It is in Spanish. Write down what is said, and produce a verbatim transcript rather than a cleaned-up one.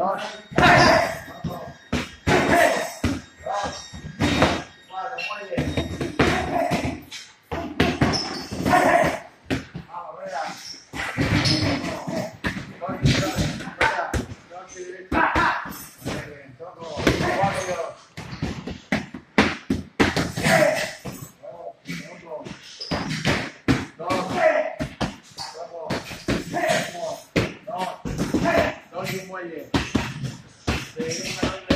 dos, cuatro, muy bien. Vamos, venga. Dos tiburones, venga. Dos tiburones. Muy bien, toco. Cuatro. Uno, dos, toco. Uno, dos, dos y un muelle. De